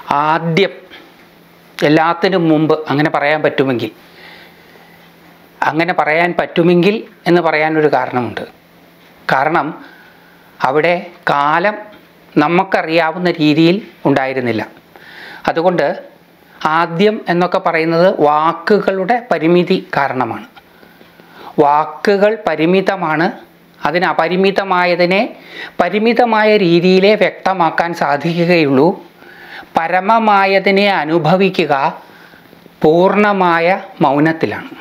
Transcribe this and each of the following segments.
ആദ്യം, എല്ലാത്തിനും മുമ്പ് അങ്ങനെ പറയാൻ പറ്റുമെങ്കിൽ എന്ന് പറയാനൊരു കാരണമുണ്ട്. കാരണം അവിടെ കാലം നമുക്കറിയാവുന്ന രീതിയിൽ ഉണ്ടായിരുന്നില്ല. അതുകൊണ്ട് ആദ്യം എന്നൊക്കെ പറയുന്നത് വാക്കുകളുടെ പരിമിതി കാരണമാണ്. വാക്കുകൾ പരിമിതമാണ്. അതിന് അപരിമിതമായതിനെ പരിമിതമായ രീതിയിലേ വ്യക്തമാക്കാൻ സാധിക്കുകയുള്ളൂ. പരമമായതിനെ അനുഭവിക്കുക പൂർണ്ണമായ മൗനത്തിലാണ്.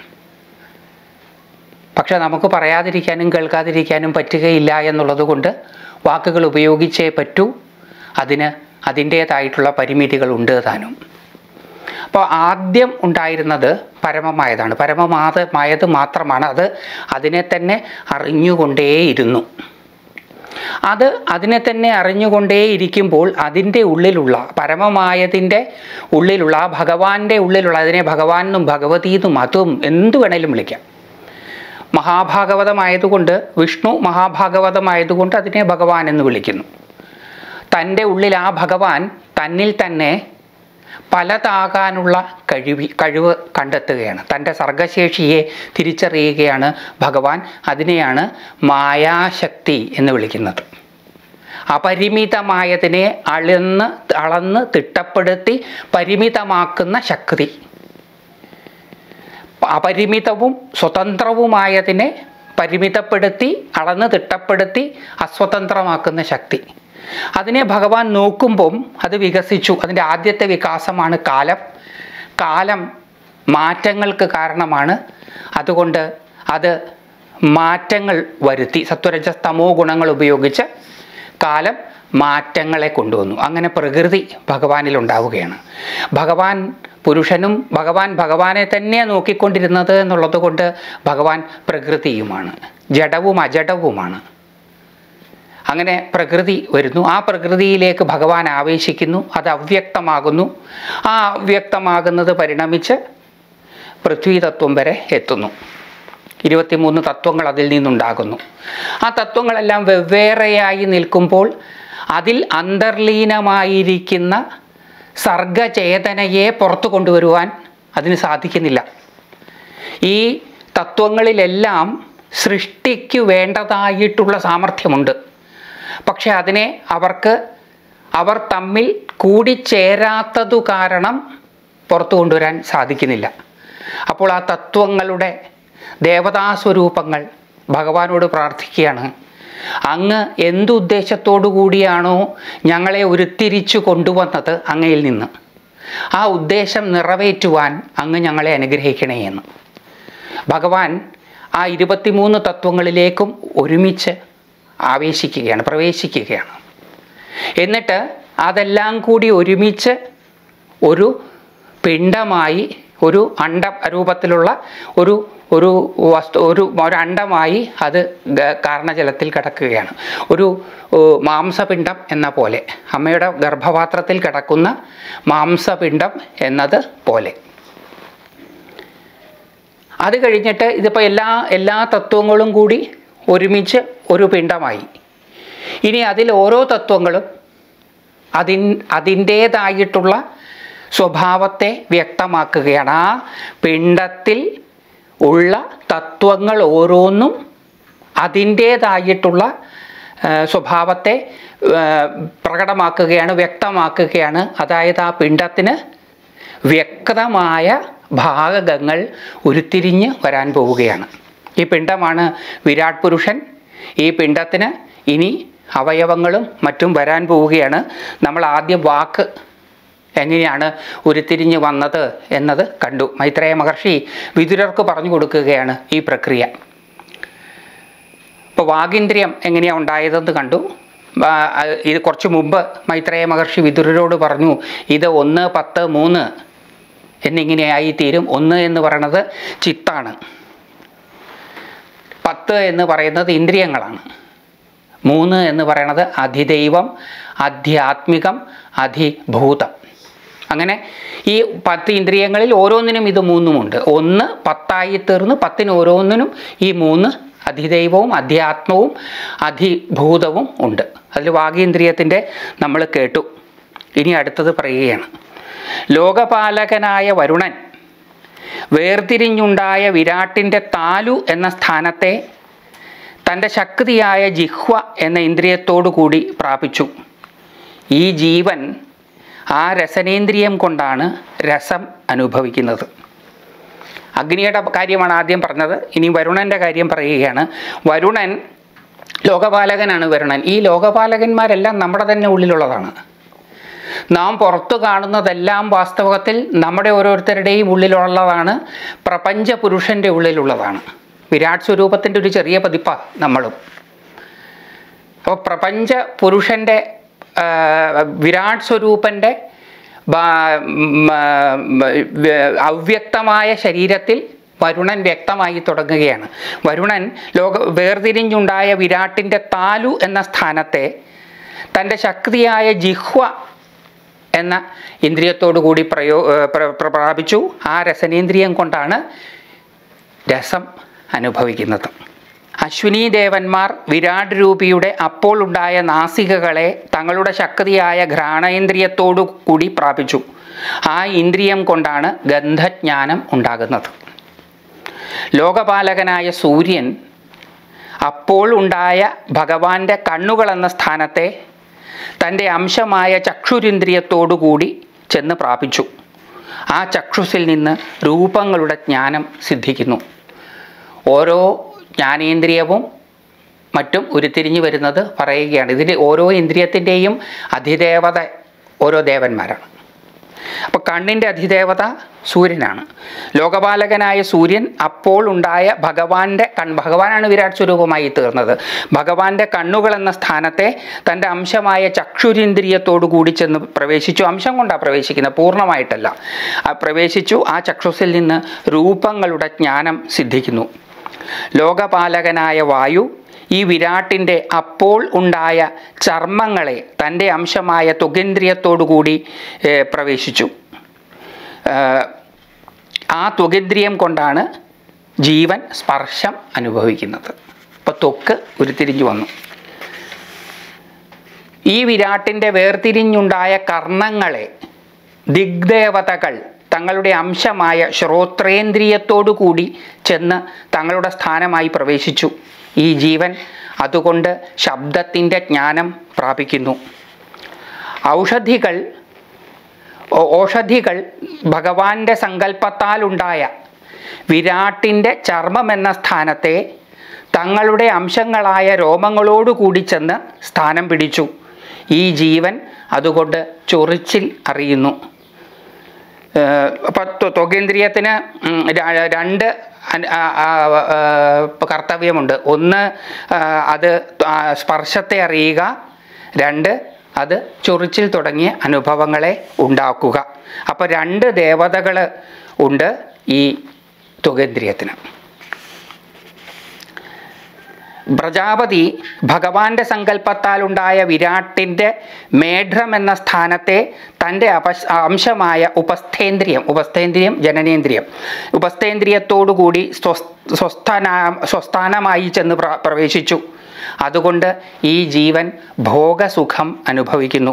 പക്ഷെ നമുക്ക് പറയാതിരിക്കാനും കേൾക്കാതിരിക്കാനും പറ്റുകയില്ല എന്നുള്ളത് കൊണ്ട് വാക്കുകൾ ഉപയോഗിച്ചേ പറ്റൂ. അതിന് അതിൻ്റേതായിട്ടുള്ള പരിമിതികളുണ്ട് താനും. അപ്പോൾ ആദ്യം ഉണ്ടായിരുന്നത് പരമമായതാണ്. പരമമായത് മാത്രമാണ്. അത് അതിനെ തന്നെ അറിഞ്ഞുകൊണ്ടേയിരുന്നു. അതിനെ തന്നെ അറിഞ്ഞുകൊണ്ടേയിരിക്കുമ്പോൾ അതിൻ്റെ ഉള്ളിലുള്ള, പരമമായതിൻ്റെ ഉള്ളിലുള്ള, ആ ഭഗവാന്റെ ഉള്ളിലുള്ള, അതിനെ ഭഗവാൻ എന്നും ഭഗവതി എന്നും അതും എന്തു വേണേലും വിളിക്കാം. മഹാഭാഗവതമായതുകൊണ്ട്, വിഷ്ണു മഹാഭാഗവതമായതുകൊണ്ട് അതിനെ ഭഗവാൻ എന്ന് വിളിക്കുന്നു. തൻ്റെ ഉള്ളിൽ ആ ഭഗവാൻ തന്നിൽ തന്നെ പലതാകാനുള്ള കഴിവ് കണ്ടെത്തുകയാണ്. തൻ്റെ സർഗശേഷിയെ തിരിച്ചറിയുകയാണ് ഭഗവാൻ. അതിനെയാണ് മായാശക്തി എന്ന് വിളിക്കുന്നത്. അപരിമിതമായതിനെ അളന്ന് തിട്ടപ്പെടുത്തി പരിമിതമാക്കുന്ന ശക്തി. അപരിമിതവും സ്വതന്ത്രവുമായതിനെ പരിമിതപ്പെടുത്തി അളന്ന് തിട്ടപ്പെടുത്തി അസ്വതന്ത്രമാക്കുന്ന ശക്തി. അതിനെ ഭഗവാൻ നോക്കുമ്പം അത് വികസിച്ചു. അതിൻ്റെ ആദ്യത്തെ വികാസമാണ് കാലം മാറ്റങ്ങൾക്ക് കാരണമാണ്. അതുകൊണ്ട് അത് മാറ്റങ്ങൾ വരുത്തി. സത്വരജസ് തമോ ഗുണങ്ങൾ ഉപയോഗിച്ച് കാലം മാറ്റങ്ങളെ കൊണ്ടുവന്നു. അങ്ങനെ പ്രകൃതി ഭഗവാനിലുണ്ടാവുകയാണ്. ഭഗവാൻ പുരുഷനും ഭഗവാനെ തന്നെ നോക്കിക്കൊണ്ടിരുന്നത് എന്നുള്ളത് കൊണ്ട് ഭഗവാൻ പ്രകൃതിയുമാണ്, ജഡവും അജഡവുമാണ്. അങ്ങനെ പ്രകൃതി വരുന്നു. ആ പ്രകൃതിയിലേക്ക് ഭഗവാൻ ആവേശിക്കുന്നു. അത് അവ്യക്തമാകുന്നു. ആ അവ്യക്തമാകുന്നത് പരിണമിച്ച് പൃഥ്വീതത്വം വരെ എത്തുന്നു. 23 തത്വങ്ങൾ അതിൽ നിന്നുണ്ടാകുന്നു. ആ തത്വങ്ങളെല്ലാം വെവ്വേറെയായി നിൽക്കുമ്പോൾ അതിൽ അന്തർലീനമായിരിക്കുന്ന സർഗചേതനയെ പുറത്തു കൊണ്ടുവരുവാൻ അതിന് സാധിക്കുന്നില്ല. ഈ തത്വങ്ങളിലെല്ലാം സൃഷ്ടിക്ക് വേണ്ടതായിട്ടുള്ള സാമർഥ്യമുണ്ട്. പക്ഷെ അതിനെ അവർ തമ്മിൽ കൂടിച്ചേരാത്തതു കാരണം പുറത്തു കൊണ്ടുവരാൻ സാധിക്കുന്നില്ല. അപ്പോൾ ആ തത്വങ്ങളുടെ ദേവതാസ്വരൂപങ്ങൾ ഭഗവാനോട് പ്രാർത്ഥിക്കുകയാണ്. അങ്ങ് എന്തുദ്ദേശത്തോടു കൂടിയാണോ ഞങ്ങളെ ഉരുത്തിരിച്ചു കൊണ്ടുവന്നത് അങ്ങയിൽ നിന്ന്, ആ ഉദ്ദേശം നിറവേറ്റുവാൻ അങ്ങ് ഞങ്ങളെ അനുഗ്രഹിക്കണേ എന്ന്. ഭഗവാൻ ആ 23 തത്വങ്ങളിലേക്കും ഒരുമിച്ച് പ്രവേശിക്കുകയാണ്. എന്നിട്ട് അതെല്ലാം കൂടി ഒരുമിച്ച് ഒരു പിണ്ഡമായി, ഒരു അണ്ഡ രൂപത്തിലുള്ള ഒരു അണ്ഡമായി അത് കാരണജലത്തിൽ കിടക്കുകയാണ്. ഒരു മാംസപിണ്ഡം എന്ന പോലെ, അമ്മയുടെ ഗർഭപാത്രത്തിൽ കിടക്കുന്ന മാംസപിണ്ഡം എന്നത് പോലെ. അത് കഴിഞ്ഞിട്ട് ഇതിപ്പോൾ എല്ലാ തത്വങ്ങളും കൂടി ഒരുമിച്ച് ഒരു പിണ്ഡമായി. ഇനി അതിൽ ഓരോ തത്വങ്ങളും അതിൻ്റേതായിട്ടുള്ള സ്വഭാവത്തെ വ്യക്തമാക്കുകയാണ്. ആ പിണ്ഡത്തിൽ ഉള്ള തത്വങ്ങൾ ഓരോന്നും അതിൻ്റേതായിട്ടുള്ള സ്വഭാവത്തെ പ്രകടമാക്കുകയാണ്, വ്യക്തമാക്കുകയാണ്. അതായത് ആ പിണ്ഡത്തിന് വ്യക്തമായ ഭാഗങ്ങൾ ഉരുത്തിരിഞ്ഞ് വരാൻ പോവുകയാണ്. ഈ പിണ്ഡമാണ് വിരാട് പുരുഷൻ. ഈ പിണ്ഡത്തിന് ഇനി അവയവങ്ങളും മറ്റും വരാൻ പോവുകയാണ്. നമ്മൾ ആദ്യം വാക്ക് എങ്ങനെയാണ് ഉരുത്തിരിഞ്ഞ് വന്നത് എന്നത് കണ്ടു. മൈത്രേയ മഹർഷി വിതുരർക്ക് പറഞ്ഞു കൊടുക്കുകയാണ് ഈ പ്രക്രിയ. ഇപ്പോൾ വാഗീന്ദ്രിയം എങ്ങനെയാണ് ഉണ്ടായതെന്ന് കണ്ടു. ഇത് കുറച്ച് മുമ്പ് മൈത്രേയ മഹർഷി വിതുരരോട് പറഞ്ഞു, ഇത് 1, 10, 3 എന്നിങ്ങനെയായി തീരും. 1 എന്ന് പറയുന്നത് ചിത്താണ്, 10 എന്ന് പറയുന്നത് ഇന്ദ്രിയങ്ങളാണ്, 3 എന്ന് പറയുന്നത് അധിദൈവം, അധ്യാത്മികം, അധിഭൂതം. അങ്ങനെ ഈ 10 ഇന്ദ്രിയങ്ങളിൽ ഓരോന്നിനും ഇത് 3 1 10 തീർന്ന് 10 ഓരോന്നിനും ഈ 3 അധിദൈവവും അധ്യാത്മവും അധിഭൂതവും ഉണ്ട്. അതിൽ വാഗീന്ദ്രിയത്തിൻ്റെ നമ്മൾ കേട്ടു. ഇനി അടുത്തത് പറയുകയാണ്. ലോകപാലകനായ വരുണൻ വേർതിരിഞ്ഞുണ്ടായ വിരാട്ടിൻ്റെ താലു എന്ന സ്ഥാനത്തെ തൻ്റെ ശക്തിയായ ജിഹ്വ എന്ന ഇന്ദ്രിയത്തോടു കൂടി പ്രാപിച്ചു. ഈ ജീവൻ ആ രസനേന്ദ്രിയം കൊണ്ടാണ് രസം അനുഭവിക്കുന്നത്. അഗ്നിയുടെ കാര്യമാണ് ആദ്യം പറഞ്ഞത്. ഇനി വരുണൻ്റെ കാര്യം പറയുകയാണ്. വരുണൻ ലോകപാലകനാണ്. വരുണൻ, ഈ ലോകപാലകന്മാരെല്ലാം നമ്മുടെ തന്നെ ഉള്ളിലുള്ളതാണ്. നാം പുറത്തു കാണുന്നതെല്ലാം വാസ്തവത്തിൽ നമ്മുടെ ഓരോരുത്തരുടെയും ഉള്ളിലുള്ളതാണ്. പ്രപഞ്ച പുരുഷൻ്റെ ഉള്ളിലുള്ളതാണ്. വിരാട് സ്വരൂപത്തിൻ്റെ ഒരു ചെറിയ പതിപ്പാണ് നമ്മളും. അപ്പോൾ പ്രപഞ്ച പുരുഷൻ്റെ വിരാട് സ്വരൂപൻ്റെ അവ്യക്തമായ ശരീരത്തിൽ വരുണൻ വ്യക്തമായി തുടങ്ങുകയാണ്. വരുണൻ വേർതിരിഞ്ഞുണ്ടായ വിരാട്ടിൻ്റെ താലു എന്ന സ്ഥാനത്തെ തൻ്റെ ശക്തിയായ ജിഹ്വ എന്ന ഇന്ദ്രിയത്തോടു കൂടി പ്രാപിച്ചു. ആ രസനേന്ദ്രിയം കൊണ്ടാണ് രസം അനുഭവിക്കുന്നത്. അശ്വിനി ദേവന്മാർ വിരാട് രൂപിയുടെ അപ്പോൾ ഉണ്ടായ നാസികകളെ തങ്ങളുടെ ശക്തിയായ ഘ്രാണേന്ദ്രിയത്തോടു കൂടി പ്രാപിച്ചു. ആ ഇന്ദ്രിയം കൊണ്ടാണ് ഗന്ധജ്ഞാനം ഉണ്ടാകുന്നത്. ലോകപാലകനായ സൂര്യൻ അപ്പോൾ ഉണ്ടായ ഭഗവാന്റെ കണ്ണുകളെന്ന സ്ഥാനത്തെ തൻ്റെ അംശമായ ചക്ഷുരിന്ദ്രിയത്തോടുകൂടി ചെന്ന് പ്രാപിച്ചു. ആ ചക്ഷുസിൽ നിന്ന് രൂപങ്ങളുടെ ജ്ഞാനം സിദ്ധിക്കുന്നു. ഓരോ ജ്ഞാനേന്ദ്രിയവും മറ്റും ഉരുത്തിരിഞ്ഞു വരുന്നത് പറയുകയാണ്. ഇതിൽ ഓരോ ഇന്ദ്രിയത്തിൻ്റെയും അധിദേവത ഓരോ ദേവന്മാരാണ്. അപ്പോൾ കണ്ണിൻ്റെ അധിദേവത സൂര്യനാണ്. ലോകപാലകനായ സൂര്യൻ അപ്പോൾ ഉണ്ടായ ഭഗവാനാണ് വിരാട് സ്വരൂപമായി തീർന്നത്. ഭഗവാന്റെ കണ്ണുകൾ എന്ന സ്ഥാനത്തെ തൻ്റെ അംശമായ ചക്ഷുരിന്ദ്രിയത്തോടു കൂടി ചെന്ന് പ്രവേശിച്ചു. അംശം കൊണ്ടാണ് പ്രവേശിക്കുന്നത്, പൂർണ്ണമായിട്ടല്ല. പ്രവേശിച്ചു. ആ ചക്ഷുസിൽ നിന്ന് രൂപങ്ങളുടെ ജ്ഞാനം സിദ്ധിക്കുന്നു. ലോകപാലകനായ വായു ഈ വിരാട്ടിൻ്റെ അപ്പോൾ ഉണ്ടായ ചർമ്മങ്ങളെ തൻ്റെ അംശമായ ത്വഗേന്ദ്രിയത്തോടുകൂടി പ്രവേശിച്ചു. ആ ത്വഗേന്ദ്രിയം കൊണ്ടാണ് ജീവൻ സ്പർശം അനുഭവിക്കുന്നത്. അപ്പോൾ ത്വക്ക് ഉരുത്തിരിഞ്ഞു വന്നു. ഈ വിരാട്ടിൻ്റെ വേർതിരിഞ്ഞുണ്ടായ കർണങ്ങളെ ദിഗ്ദേവതകൾ തങ്ങളുടെ അംശമായ ശ്രോത്രേന്ദ്രിയത്തോടു കൂടി ചെന്ന് തങ്ങളുടെ സ്ഥാനമായി പ്രവേശിച്ചു. ഈ ജീവൻ അതുകൊണ്ട് ശബ്ദത്തിൻ്റെ ജ്ഞാനം പ്രാപിക്കുന്നു. ഓഷധികൾ ഭഗവാന്റെ സങ്കല്പത്താലുണ്ടായ വിരാട്ടിൻ്റെ ചർമ്മം എന്ന സ്ഥാനത്തെ തങ്ങളുടെ അംശങ്ങളായ രോമങ്ങളോടുകൂടി ചെന്ന് സ്ഥാനം പിടിച്ചു. ഈ ജീവൻ അതുകൊണ്ട് ചൊറിച്ചിൽ അറിയുന്നു. അപ്പോൾ ത്വഗേന്ദ്രിയത്തിന് രണ്ട് കർത്തവ്യമുണ്ട്. ഒന്ന് അത് സ്പർശത്തെ അറിയുക, രണ്ട് അത് ചൊറിച്ചിൽ തുടങ്ങിയ അനുഭവങ്ങളെ ഉണ്ടാക്കുക. അപ്പോൾ രണ്ട് ദേവതകൾ ഉണ്ട് ഈ ത്വഗേന്ദ്രിയത്തിന്. പ്രജാപതി ഭഗവാന്റെ സങ്കല്പത്താലുണ്ടായ വിരാട്ടിൻ്റെ മേഢ്രം എന്ന സ്ഥാനത്തെ തൻ്റെ അംശമായ ഉപസ്ഥേന്ദ്രിയം ജനനേന്ദ്രിയം ഉപസ്ഥേന്ദ്രിയത്തോടുകൂടി സ്വസ്ഥാനമായി ചെന്ന് പ്രവേശിച്ചു. അതുകൊണ്ട് ഈ ജീവൻ ഭോഗസുഖം അനുഭവിക്കുന്നു.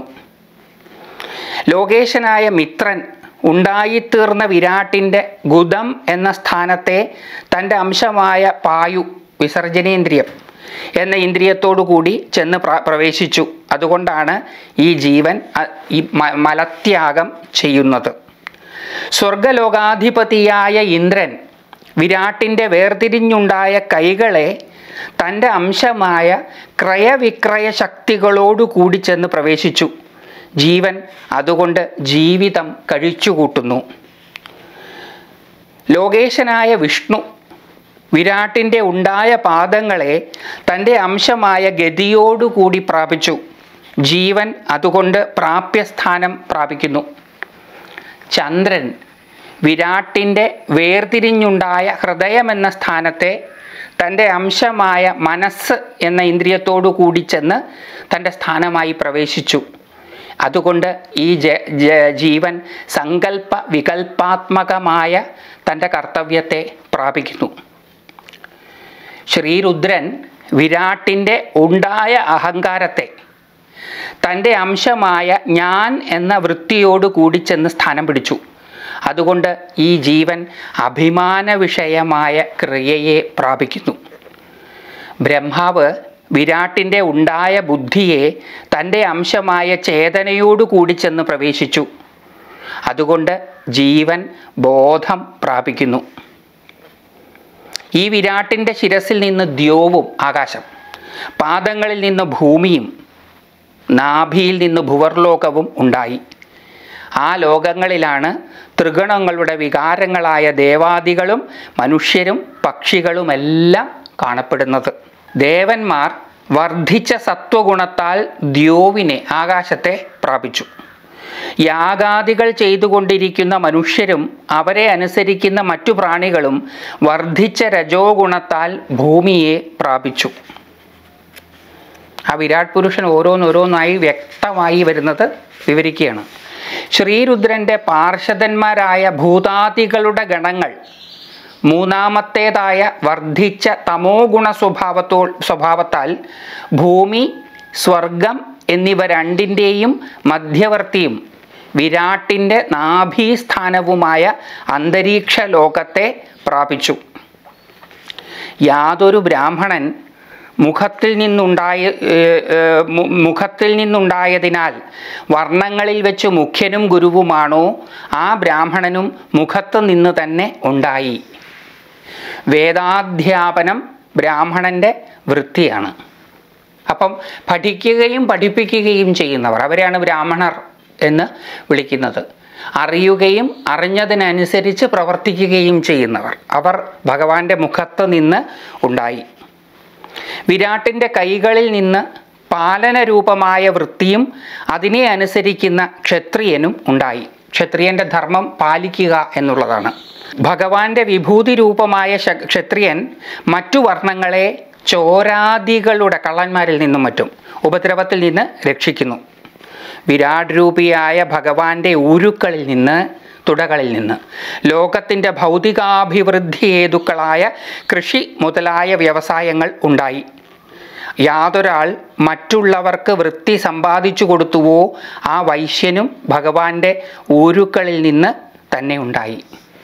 ലോകേശനായ മിത്രൻ ഉണ്ടായിത്തീർന്ന വിരാട്ടിൻ്റെ ഗുദം എന്ന സ്ഥാനത്തെ തൻ്റെ അംശമായ പായു വിസർജനേന്ദ്രിയം എന്ന ഇന്ദ്രിയത്തോടുകൂടി ചെന്ന് പ്രവേശിച്ചു. അതുകൊണ്ടാണ് ഈ ജീവൻ ഈ മലത്യാഗം ചെയ്യുന്നത്. സ്വർഗലോകാധിപതിയായ ഇന്ദ്രൻ വിരാട്ടിൻ്റെ വേർതിരിഞ്ഞുണ്ടായ കൈകളെ തൻ്റെ അംശമായ ക്രയവിക്രയ ശക്തികളോടുകൂടി ചെന്ന് പ്രവേശിച്ചു. ജീവൻ അതുകൊണ്ട് ജീവിതം കഴിച്ചുകൂട്ടുന്നു. ലോകേശനായ വിഷ്ണു വിരാട്ടിൻ്റെ ഉണ്ടായ പാദങ്ങളെ തൻ്റെ അംശമായ ഗതിയോടുകൂടി പ്രാപിച്ചു. ജീവൻ അതുകൊണ്ട് പ്രാപ്യസ്ഥാനം പ്രാപിക്കുന്നു. ചന്ദ്രൻ വിരാട്ടിൻ്റെ വേർതിരിഞ്ഞുണ്ടായ ഹൃദയമെന്ന സ്ഥാനത്തെ തൻ്റെ അംശമായ മനസ്സ് എന്ന ഇന്ദ്രിയത്തോടു കൂടി ചെന്ന് തൻ്റെ സ്ഥാനമായി പ്രവേശിച്ചു. അതുകൊണ്ട് ഈ ജീവൻ സങ്കല്പ വികൽപ്പാത്മകമായ തൻ്റെ കർത്തവ്യത്തെ പ്രാപിക്കുന്നു. ശ്രീരുദ്രൻ വിരാട്ടിൻ്റെ ഉണ്ടായ അഹങ്കാരത്തെ തൻ്റെ അംശമായ ഞാൻ എന്ന വൃത്തിയോട് കൂടി ചെന്ന് സ്ഥാനം പിടിച്ചു. അതുകൊണ്ട് ഈ ജീവൻ അഭിമാന വിഷയമായ ക്രിയയെ പ്രാപിക്കുന്നു. ബ്രഹ്മാവ് വിരാട്ടിൻ്റെ ഉണ്ടായ ബുദ്ധിയെ തൻ്റെ അംശമായ ചേതനയോട് കൂടി ചെന്ന് പ്രവേശിച്ചു. അതുകൊണ്ട് ജീവൻ ബോധം പ്രാപിക്കുന്നു. ഈ വിരാട്ടിൻ്റെ ശിരസിൽ നിന്ന് ദ്യോവും ആകാശം, പാദങ്ങളിൽ നിന്ന് ഭൂമിയും, നാഭിയിൽ നിന്ന് ഭുവർലോകവും ഉണ്ടായി. ആ ലോകങ്ങളിലാണ് ത്രിഗുണങ്ങളുടെ വികാരങ്ങളായ ദേവാദികളും മനുഷ്യരും പക്ഷികളുമെല്ലാം കാണപ്പെടുന്നത്. ദേവന്മാർ വർദ്ധിച്ച സത്വഗുണത്താൽ ദ്യോവിനെ, ആകാശത്തെ പ്രാപിച്ചു. യാഗാദികൾ ചെയ്തുകൊണ്ടിരിക്കുന്ന മനുഷ്യരും അവരെ അനുസരിക്കുന്ന മറ്റു പ്രാണികളും വർദ്ധിച്ച രജോ ഗുണത്താൽ ഭൂമിയെ പ്രാപിച്ചു. ആ വിരാട് പുരുഷൻ ഓരോന്നോരോന്നായി വ്യക്തമായി വരുന്നത് വിവരിക്കുകയാണ്. ശ്രീരുദ്രൻ്റെ പാർഷദന്മാരായ ഭൂതാദികളുടെ ഗണങ്ങൾ മൂന്നാമത്തേതായ വർദ്ധിച്ച തമോ ഗുണ സ്വഭാവത്താൽ ഭൂമി, സ്വർഗം എന്നിവ രണ്ടിൻ്റെയും മധ്യവർത്തിയും വിരാട്ടിൻ്റെ നാഭീസ്ഥാനവുമായ അന്തരീക്ഷ ലോകത്തെ പ്രാപിച്ചു. യാതൊരു ബ്രാഹ്മണൻ മുഖത്തിൽ നിന്നുണ്ടായതിനാൽ വർണ്ണങ്ങളിൽ വെച്ച് മുഖ്യനും ഗുരുവുമാണോ, ആ ബ്രാഹ്മണനും മുഖത്ത് നിന്ന് തന്നെ ഉണ്ടായി. വേദാധ്യാപനം ബ്രാഹ്മണൻ്റെ വൃത്തിയാണ്. അപ്പം പഠിക്കുകയും പഠിപ്പിക്കുകയും ചെയ്യുന്നവർ, അവരെയാണ് ബ്രാഹ്മണർ എന്ന് വിളിക്കുന്നത്. അറിയുകയും അറിഞ്ഞതിനനുസരിച്ച് പ്രവർത്തിക്കുകയും ചെയ്യുന്നവർ, അവർ ഭഗവാന്റെ മുഖത്ത് നിന്ന് ഉണ്ടായി. വിരാട്ടിൻ്റെ കൈകളിൽ നിന്ന് പാലനരൂപമായ വൃത്തിയും അതിനെ അനുസരിക്കുന്ന ക്ഷത്രിയനും ഉണ്ടായി. ക്ഷത്രിയൻ്റെ ധർമ്മം പാലിക്കുക എന്നുള്ളതാണ്. ഭഗവാന്റെ വിഭൂതി രൂപമായ ക്ഷത്രിയൻ മറ്റു വർണ്ണങ്ങളെ ചോരാദികളുടെ, കള്ളന്മാരിൽ നിന്നും മറ്റും ഉപദ്രവത്തിൽ നിന്ന് രക്ഷിക്കുന്നു. വിരാട് രൂപിയായ ഭഗവാന്റെ ഊരുക്കളിൽ നിന്ന്, തുടകളിൽ നിന്ന് ലോകത്തിൻ്റെ ഭൗതികാഭിവൃദ്ധി ഹേതുക്കളായ കൃഷി മുതലായ വ്യവസായങ്ങൾ ഉണ്ടായി. യാതൊരാൾ മറ്റുള്ളവർക്ക് വൃത്തി സമ്പാദിച്ചു കൊടുത്തുവോ ആ വൈശ്യനും ഭഗവാന്റെ ഊരുക്കളിൽ നിന്ന് തന്നെ ഉണ്ടായി.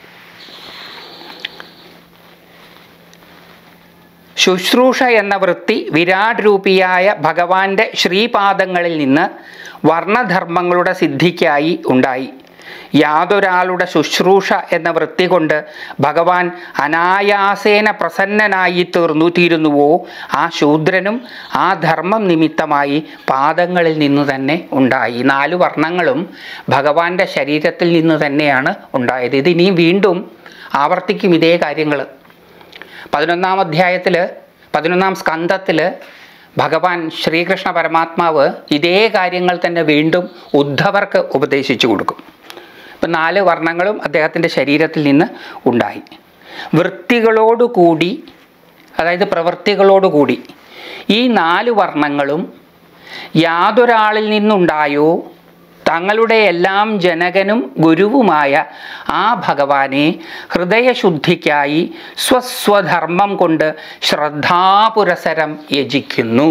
ശുശ്രൂഷ എന്ന വൃത്തി വിരാട് രൂപിയായ ഭഗവാന്റെ ശ്രീപാദങ്ങളിൽ നിന്ന് വർണ്ണധർമ്മങ്ങളുടെ സിദ്ധിക്കായി ഉണ്ടായി. യാതൊരാളുടെ ശുശ്രൂഷ എന്ന വൃത്തി കൊണ്ട് ഭഗവാൻ അനായാസേന പ്രസന്നനായി തീരുന്നുവോ ആ ശൂദ്രനും ആ ധർമ്മം നിമിത്തമായി പാദങ്ങളിൽ നിന്ന് തന്നെ ഉണ്ടായി. 4 വർണ്ണങ്ങളും ഭഗവാന്റെ ശരീരത്തിൽ നിന്ന് തന്നെയാണ് ഉണ്ടായത്. ഇതിനി വീണ്ടും ആവർത്തിക്കും ഇതേ കാര്യങ്ങൾ. 11-ാം അധ്യായത്തിൽ, 11-ാം സ്കന്ധത്തിൽ ഭഗവാൻ ശ്രീകൃഷ്ണ പരമാത്മാവ് ഇതേ കാര്യങ്ങൾ തന്നെ വീണ്ടും ഉദ്ധവർക്ക് ഉപദേശിച്ചു കൊടുക്കും. ഇപ്പം 4 വർണ്ണങ്ങളും അദ്ദേഹത്തിൻ്റെ ശരീരത്തിൽ നിന്ന് ഉണ്ടായി. വൃത്തികളോടുകൂടി, അതായത് പ്രവൃത്തികളോടുകൂടി ഈ 4 വർണ്ണങ്ങളും യാതൊരാളിൽ നിന്നുണ്ടായോ തങ്ങളുടെ എല്ലാം ജനകനും ഗുരുവുമായ ആ ഭഗവാനെ ഹൃദയശുദ്ധിക്കായി സ്വസ്വധർമ്മം കൊണ്ട് ശ്രദ്ധാപുരസരം യജിക്കുന്നു.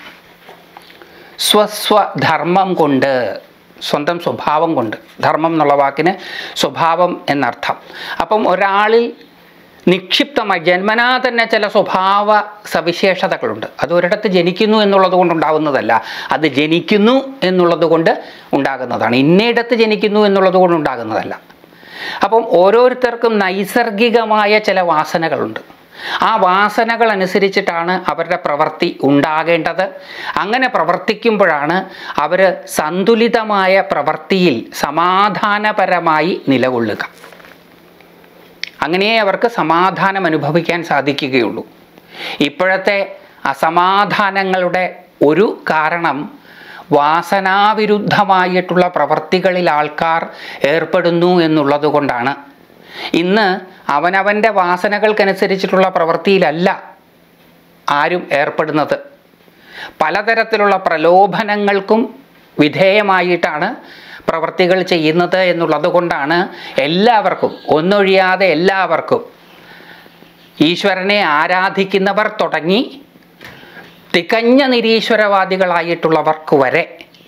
സ്വസ്വധർമ്മം കൊണ്ട്, സ്വന്തം സ്വഭാവം കൊണ്ട്. ധർമ്മം എന്നുള്ള വാക്കിന് സ്വഭാവം എന്നർത്ഥം. അപ്പം ഒരാളിൽ നിക്ഷിപ്തമായി ജന്മനാ തന്നെ ചില സ്വഭാവ സവിശേഷതകളുണ്ട്. അത് ഒരിടത്ത് ജനിക്കുന്നു എന്നുള്ളത് കൊണ്ടുണ്ടാകുന്നതല്ല, അത് ജനിക്കുന്നു എന്നുള്ളത് കൊണ്ട് ഉണ്ടാകുന്നതാണ്. ഇന്നയിടത്ത് ജനിക്കുന്നു എന്നുള്ളത് കൊണ്ട് ഉണ്ടാകുന്നതല്ല. അപ്പം ഓരോരുത്തർക്കും നൈസർഗികമായ ചില വാസനകളുണ്ട്. ആ വാസനകൾ അനുസരിച്ചിട്ടാണ് അവരുടെ പ്രവൃത്തി ഉണ്ടാകേണ്ടത്. അങ്ങനെ പ്രവർത്തിക്കുമ്പോഴാണ് അവർ സന്തുലിതമായ പ്രവൃത്തിയിൽ സമാധാനപരമായി നിലകൊള്ളുക. അങ്ങനെ അവർക്ക് സമാധാനം അനുഭവിക്കാൻ സാധിക്കുകയുള്ളൂ. ഇപ്പോഴത്തെ അസമാധാനങ്ങളുടെ ഒരു കാരണം വാസനാവിരുദ്ധമായിട്ടുള്ള പ്രവൃത്തികളിൽ ആൾക്കാർ ഏർപ്പെടുന്നു എന്നുള്ളത് കൊണ്ടാണ്. ഇന്ന് അവനവൻ്റെ വാസനകൾക്കനുസരിച്ചിട്ടുള്ള പ്രവൃത്തിയിലല്ല ആരും ഏർപ്പെടുന്നത്. പലതരത്തിലുള്ള പ്രലോഭനങ്ങൾക്കും വിധേയമായിട്ടാണ് പ്രവൃത്തികൾ ചെയ്യുന്നത് എന്നുള്ളത് കൊണ്ടാണ് എല്ലാവർക്കും, ഒന്നൊഴിയാതെ എല്ലാവർക്കും, ഈശ്വരനെ ആരാധിക്കുന്നവർ തുടങ്ങി തികഞ്ഞ നിരീശ്വരവാദികളായിട്ടുള്ളവർക്ക് വരെ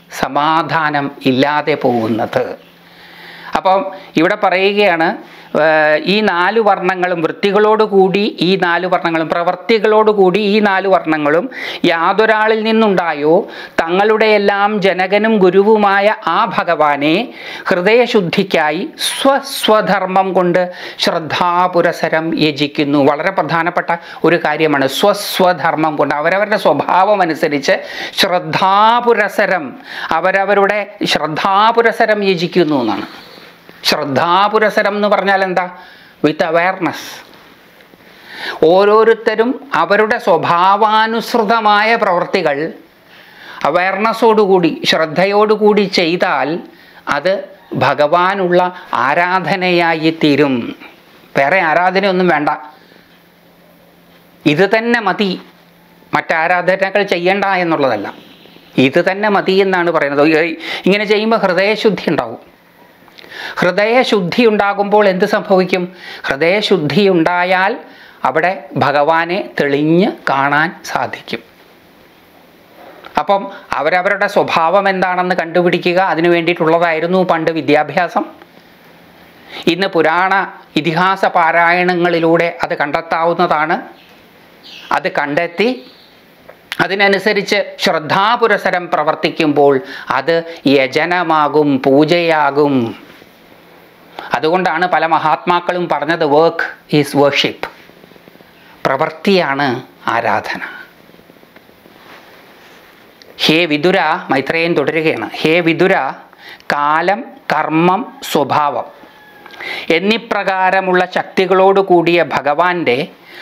സമാധാനം ഇല്ലാതെ പോകുന്നത്. അപ്പം ഇവിടെ പറയുകയാണ്, ഈ 4 വർണ്ണങ്ങളും വൃത്തികളോടുകൂടി ഈ 4 വർണ്ണങ്ങളും പ്രവൃത്തികളോടുകൂടി ഈ 4 വർണ്ണങ്ങളും യാതൊരാളിൽ നിന്നുണ്ടായോ തങ്ങളുടെ എല്ലാം ജനകനും ഗുരുവുമായ ആ ഭഗവാനെ ഹൃദയശുദ്ധിക്കായി സ്വധർമ്മം കൊണ്ട് ശ്രദ്ധാപുരസരം യജിക്കുന്നു. വളരെ പ്രധാനപ്പെട്ട ഒരു കാര്യമാണ്. സ്വധർമ്മം കൊണ്ട് അവരവരുടെ സ്വഭാവം അനുസരിച്ച് ശ്രദ്ധാപുരസരം അവരവരുടെ ശ്രദ്ധാപുരസരം യജിക്കുന്നു എന്നാണ്. ശ്രദ്ധാപുരസരം എന്ന് പറഞ്ഞാൽ എന്താ? With awareness. ഓരോരുത്തരും അവരുടെ സ്വഭാവാനുസൃതമായ പ്രവൃത്തികൾ അവയർനെസ്സോടുകൂടി ശ്രദ്ധയോടുകൂടി ചെയ്താൽ അത് ഭഗവാനുള്ള ആരാധനയായി തീരും. വേറെ ആരാധനയൊന്നും വേണ്ട, ഇത് തന്നെ മതി, മറ്റാരാധനകൾ ചെയ്യണ്ട എന്നുള്ളതല്ല, ഇത് തന്നെ മതി എന്നാണ് പറയുന്നത്. ഇങ്ങനെ ചെയ്യുമ്പോൾ ഹൃദയശുദ്ധി ഉണ്ടാവും. ഹൃദയശുദ്ധി ഉണ്ടാകുമ്പോൾ എന്ത് സംഭവിക്കും? ഹൃദയശുദ്ധി ഉണ്ടായാൽ അവിടെ ഭഗവാനെ തെളിഞ്ഞ് കാണാൻ സാധിക്കും. അപ്പം അവരവരുടെ സ്വഭാവം എന്താണെന്ന് കണ്ടുപിടിക്കുക, അതിനു വേണ്ടിയിട്ടുള്ളതായിരുന്നു പണ്ട് വിദ്യാഭ്യാസം. ഇന്ന് പുരാണ ഇതിഹാസ പാരായണങ്ങളിലൂടെ അത് കണ്ടെത്താവുന്നതാണ്. അത് കണ്ടെത്തി അതിനനുസരിച്ച് ശ്രദ്ധാപുരസരം പ്രവർത്തിക്കുമ്പോൾ അത് യജനമാകും, പൂജയാകും. അതുകൊണ്ടാണ് പല മഹാത്മാക്കളും പറഞ്ഞത് വർക്ക് ഈസ് വർഷിപ്പ്, പ്രവൃത്തിയാണ് ആരാധന. ഹേ വിദുര, മൈത്രേയൻ തുടരുകയാണ്, ഹേ വിദുര, കാലം, കർമ്മം, സ്വഭാവം എന്നിപ്രകാരമുള്ള ശക്തികളോട് കൂടിയ ഭഗവാന്റെ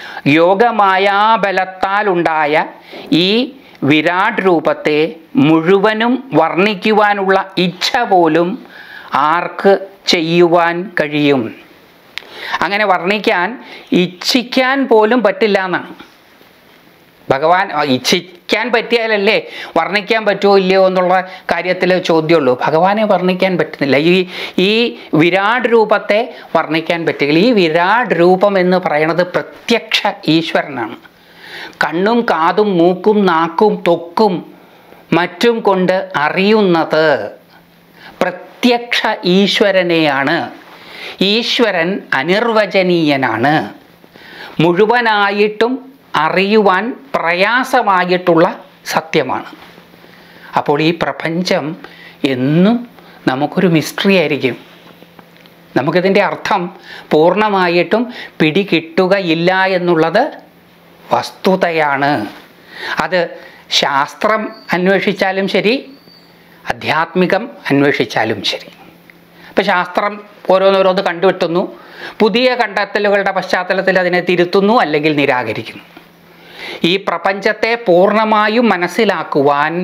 യോഗമായാബലത്താലുണ്ടായ ഈ വിരാട് രൂപത്തെ മുഴുവനും വർണ്ണിക്കുവാനുള്ള ഇച്ഛ പോലും ആർക്ക് ചെയ്യുവാൻ കഴിയും? അങ്ങനെ വർണ്ണിക്കാൻ ഇച്ഛിക്കാൻ പോലും പറ്റില്ല എന്നാണ്. ഭഗവാൻ ഇച്ഛിക്കാൻ പറ്റിയാലല്ലേ വർണ്ണിക്കാൻ പറ്റുമോ ഇല്ലയോ എന്നുള്ള കാര്യത്തിൽ ചോദ്യമുള്ളൂ. ഭഗവാനെ വർണ്ണിക്കാൻ പറ്റുന്നില്ല. ഈ വിരാട് രൂപത്തെ വർണ്ണിക്കാൻ പറ്റില്ല. ഈ വിരാട് രൂപം എന്ന് പറയുന്നത് പ്രത്യക്ഷ ഈശ്വരനാണ്. കണ്ണും കാതും മൂക്കും നാക്കും ത്വക്കും മറ്റും കൊണ്ട് അറിയുന്നത് പ്രത്യക്ഷ ഈശ്വരനെയാണ്. ഈശ്വരൻ അനിർവചനീയനാണ്. മുഴുവനായിട്ടും അറിയുവാൻ പ്രയാസമായിട്ടുള്ള സത്യമാണ്. അപ്പോൾ ഈ പ്രപഞ്ചം എന്നും നമുക്കൊരു മിസ്റ്ററി ആയിരിക്കും. നമുക്കിതിൻ്റെ അർത്ഥം പൂർണ്ണമായിട്ടും പിടികിട്ടുകയില്ല എന്നുള്ളത് വസ്തുതയാണ്. അത് ശാസ്ത്രം അന്വേഷിച്ചാലും ശരി, ആധ്യാത്മികം അന്വേഷിച്ചാലും ശരി. ഇപ്പം ശാസ്ത്രം ഓരോന്നോരോന്ന് കണ്ടുവെട്ടുന്നു, പുതിയ കണ്ടെത്തലുകളുടെ പശ്ചാത്തലത്തിൽ അതിനെ തിരുത്തുന്നു അല്ലെങ്കിൽ നിരാകരിക്കുന്നു. ഈ പ്രപഞ്ചത്തെ പൂർണ്ണമായും മനസ്സിലാക്കുവാൻ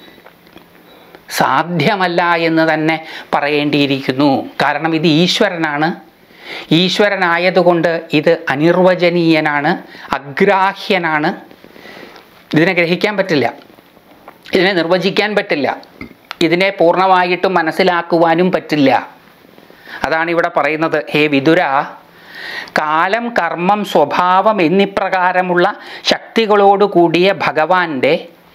സാധ്യമല്ല എന്ന് തന്നെ പറയേണ്ടിയിരിക്കുന്നു. കാരണം ഇത് ഈശ്വരനാണ്. ഈശ്വരനായതുകൊണ്ട് ഇത് അനിർവചനീയനാണ്, അഗ്രാഹ്യനാണ്. ഇതിനെ ഗ്രഹിക്കാൻ പറ്റില്ല, ഇതിനെ നിർവചിക്കാൻ പറ്റില്ല, ഇതിനെ പൂർണ്ണമായിട്ടും മനസ്സിലാക്കുവാനും പറ്റില്ല. അതാണ് ഇവിടെ പറയുന്നത്. ഹേ വിദുര, കാലം, കർമ്മം, സ്വഭാവം എന്നിപ്രകാരമുള്ള ശക്തികളോട് കൂടിയ ഭഗവാന്റെ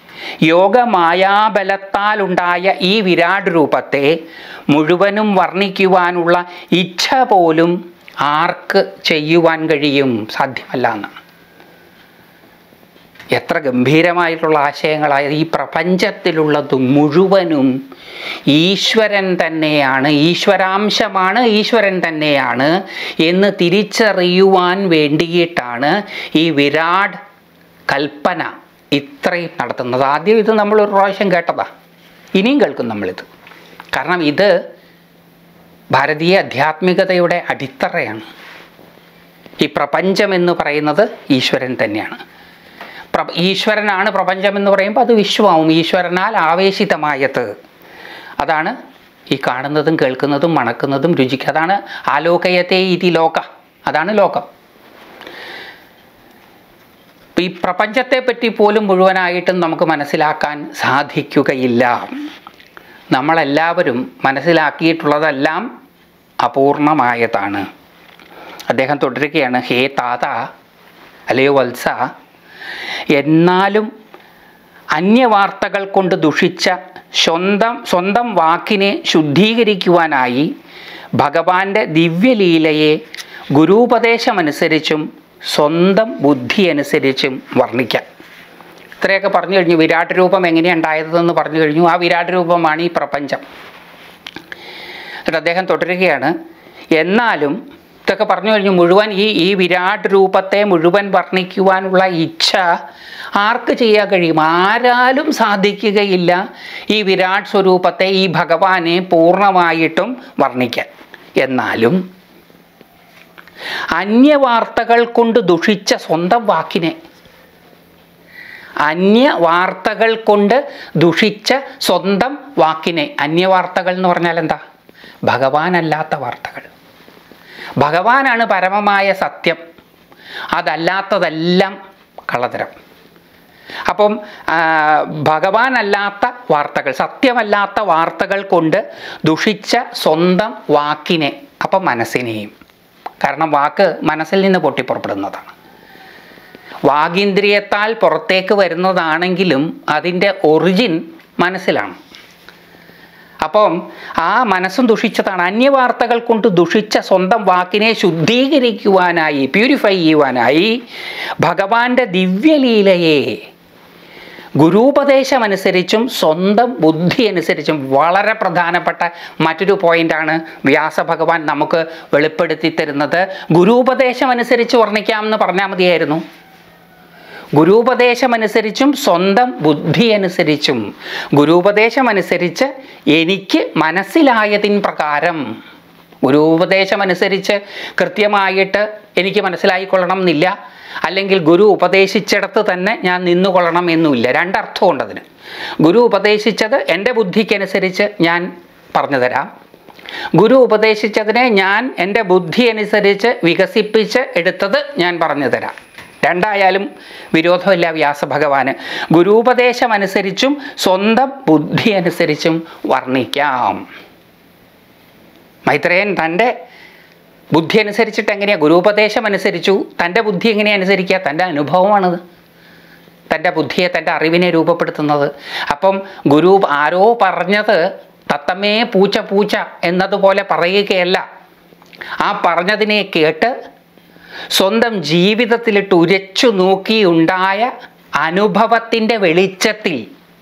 യോഗമായാബലത്താലുണ്ടായ ഈ വിരാട് രൂപത്തെ മുഴുവനും വർണ്ണിക്കുവാനുള്ള ഇച്ഛ പോലും ആർക്ക് ചെയ്യുവാൻ കഴിയും? സാധ്യമല്ല എന്നാണ്. എത്ര ഗംഭീരമായിട്ടുള്ള ആശയങ്ങളായത്. ഈ പ്രപഞ്ചത്തിലുള്ളത് മുഴുവനും ഈശ്വരൻ തന്നെയാണ്, ഈശ്വരാംശമാണ്, ഈശ്വരൻ തന്നെയാണ് എന്ന് തിരിച്ചറിയുവാൻ വേണ്ടിയിട്ടാണ് ഈ വിരാട് കൽപ്പന ഇത്രയും നടത്തുന്നത്. ആദ്യം ഇത് നമ്മളൊരു പ്രാവശ്യം കേട്ടതാ, ഇനിയും കേൾക്കും നമ്മളിത്. കാരണം ഇത് ഭാരതീയ ആധ്യാത്മികതയുടെ അടിത്തറയാണ്. ഈ പ്രപഞ്ചം എന്ന് പറയുന്നത് ഈശ്വരൻ തന്നെയാണ്. ഈശ്വരനാണ് പ്രപഞ്ചം എന്ന് പറയുമ്പോൾ അത് വിശ്വമാവും. ഈശ്വരനാൽ ആവേശിതമായത്. അതാണ് ഈ കാണുന്നതും കേൾക്കുന്നതും മണക്കുന്നതും രുചിക്കുക. അതാണ് ആലോകയത്തെ ഇതി ലോക, അതാണ് ലോകം. ഈ പ്രപഞ്ചത്തെപ്പറ്റി പോലും മുഴുവനായിട്ടും നമുക്ക് മനസ്സിലാക്കാൻ സാധിക്കുകയില്ല. നമ്മളെല്ലാവരും മനസ്സിലാക്കിയിട്ടുള്ളതെല്ലാം അപൂർണമായതാണ്. അദ്ദേഹം തുടരുകയാണ്, ഹേ താത, അല്ലയോ വത്സ, എന്നാലും അന്യവാർത്തകൾ കൊണ്ട് ദുഷിച്ച സ്വന്തം വാക്കിനെ ശുദ്ധീകരിക്കുവാനായി ഭഗവാന്റെ ദിവ്യലീലയെ ഗുരുപദേശമനുസരിച്ചും സ്വന്തം ബുദ്ധി അനുസരിച്ചും വർണ്ണിക്കാം. ഇത്രയൊക്കെ പറഞ്ഞു കഴിഞ്ഞു. വിരാട് രൂപം എങ്ങനെയാണ് ഉണ്ടായതെന്ന് പറഞ്ഞു കഴിഞ്ഞു. ആ വിരാട് രൂപമാണ് ഈ പ്രപഞ്ചം. എന്നിട്ട് അദ്ദേഹം തുടരുകയാണ്, എന്നാലും ഇതൊക്കെ പറഞ്ഞു കഴിഞ്ഞു. മുഴുവൻ ഈ വിരാട് രൂപത്തെ മുഴുവൻ വർണ്ണിക്കുവാനുള്ള ഇച്ഛ ആർക്ക് ചെയ്യാൻ കഴിയും? ആരാലും സാധിക്കുകയില്ല ഈ വിരാട് സ്വരൂപത്തെ, ഈ ഭഗവാനെ പൂർണ്ണമായിട്ടും വർണ്ണിക്കാൻ. എന്നാലും അന്യവാർത്തകൾ കൊണ്ട് ദുഷിച്ച സ്വന്തം വാക്കിനെ, അന്യവാർത്തകൾ കൊണ്ട് ദുഷിച്ച സ്വന്തം വാക്കിനെ, അന്യവാർത്തകൾ എന്ന് പറഞ്ഞാൽ എന്താ? ഭഗവാനല്ലാത്ത വാർത്തകൾ. ഭഗവാനാണ് പരമമായ സത്യം, അതല്ലാത്തതെല്ലാം കള്ളത്തരം. അപ്പം ഭഗവാനല്ലാത്ത വാർത്തകൾ, സത്യമല്ലാത്ത വാർത്തകൾ കൊണ്ട് ദുഷിച്ച സ്വന്തം വാക്കിനെ, അപ്പം മനസ്സിനെയും. കാരണം വാക്ക് മനസ്സിൽ നിന്ന് പൊട്ടിപ്പുറപ്പെടുന്നതാണ്. വാഗീന്ദ്രിയത്താൽ പുറത്തേക്ക് വരുന്നതാണെങ്കിലും അതിൻ്റെ ഒറിജിൻ മനസ്സിലാണ്. അപ്പം ആ മനസ്സും ദുഷിച്ചതാണ്. അന്യവാർത്തകൾ കൊണ്ട് ദുഷിച്ച സ്വന്തം വാക്കിനെ ശുദ്ധീകരിക്കുവാനായി, പ്യൂരിഫൈ ചെയ്യുവാനായി ഭഗവാന്റെ ദിവ്യലീലയെ ഗുരുപദേശമനുസരിച്ചും സ്വന്തം ബുദ്ധി അനുസരിച്ചും, വളരെ പ്രധാനപ്പെട്ട മറ്റൊരു പോയിൻ്റാണ് വ്യാസഭഗവാൻ നമുക്ക് വെളിപ്പെടുത്തി തരുന്നത്. ഗുരുപദേശമനുസരിച്ച് വർണ്ണിക്കാമെന്ന് പറഞ്ഞാൽ മതിയായിരുന്നു. ഗുരുപദേശമനുസരിച്ചും സ്വന്തം ബുദ്ധി അനുസരിച്ചും, ഗുരുപദേശമനുസരിച്ച് എനിക്ക് മനസ്സിലായതിൻ പ്രകാരം. ഗുരുപദേശമനുസരിച്ച് കൃത്യമായിട്ട് എനിക്ക് മനസ്സിലായിക്കൊള്ളണം എന്നില്ല, അല്ലെങ്കിൽ ഗുരു ഉപദേശിച്ചിടത്ത് തന്നെ ഞാൻ നിന്നുകൊള്ളണം എന്നുമില്ല. രണ്ടർത്ഥമുണ്ട് അതിന്. ഗുരു ഉപദേശിച്ചത് എൻ്റെ ബുദ്ധിക്കനുസരിച്ച് ഞാൻ പറഞ്ഞു തരാം, ഗുരു ഉപദേശിച്ചതിനെ ഞാൻ എൻ്റെ ബുദ്ധി അനുസരിച്ച് വികസിപ്പിച്ച് എടുത്തത് ഞാൻ പറഞ്ഞു തരാം. രണ്ടായാലും വിരോധമില്ല വ്യാസഭഗവാന്. ഗുരുപദേശമനുസരിച്ചും സ്വന്തം ബുദ്ധി അനുസരിച്ചും വർണ്ണിക്കാം. മൈത്രേയൻ തൻ്റെ ബുദ്ധി അനുസരിച്ചിട്ട് എങ്ങനെയാണ്? ഗുരുപദേശം അനുസരിച്ചു. തൻ്റെ ബുദ്ധി എങ്ങനെയാണ് അനുസരിക്കുക? തൻ്റെ അനുഭവമാണത് തൻ്റെ ബുദ്ധിയെ, തൻ്റെ അറിവിനെ രൂപപ്പെടുത്തുന്നത്. അപ്പം ഗുരു ആരോ പറഞ്ഞത് തത്തമ്മേ പൂച്ച പൂച്ച എന്നതുപോലെ പറയുകയല്ല. ആ പറഞ്ഞതിനെ കേട്ട് സ്വന്തം ജീവിതത്തിലിട്ട് ഉരച്ചു നോക്കിയുണ്ടായ അനുഭവത്തിൻ്റെ വെളിച്ചത്തിൽ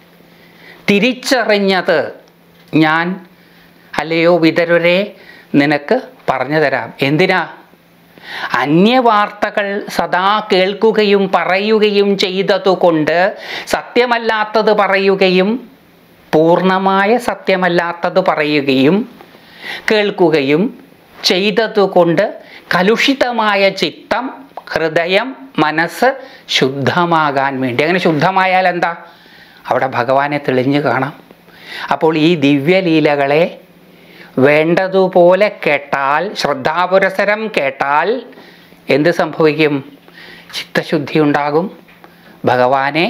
തിരിച്ചറിഞ്ഞത് ഞാൻ, അല്ലയോ വിതരരെ, നിനക്ക് പറഞ്ഞു തരാം. എന്തിനാ? അന്യവാർത്തകൾ സദാ കേൾക്കുകയും പറയുകയും ചെയ്തതുകൊണ്ട് സത്യമല്ലാത്തത് പറയുകയും, പൂർണ്ണമായ സത്യമല്ലാത്തത് പറയുകയും കേൾക്കുകയും ചെയ്തതുകൊണ്ട് കലുഷിതമായ ചിത്തം, ഹൃദയം, മനസ്സ് ശുദ്ധമാകാൻ വേണ്ടി. അങ്ങനെ ശുദ്ധമായാൽ എന്താ? അവിടെ ഭഗവാനെ തെളിഞ്ഞു കാണാം. അപ്പോൾ ഈ ദിവ്യലീലകളെ വേണ്ടതുപോലെ കേട്ടാൽ, ശ്രദ്ധാപുരസരം കേട്ടാൽ എന്ത് സംഭവിക്കും? ചിത്തശുദ്ധി ഉണ്ടാകും. ഭഗവാനെ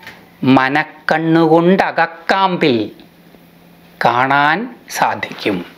മനക്കണ്ണുകൊണ്ട് അകക്കാമ്പിൽ കാണാൻ സാധിക്കും.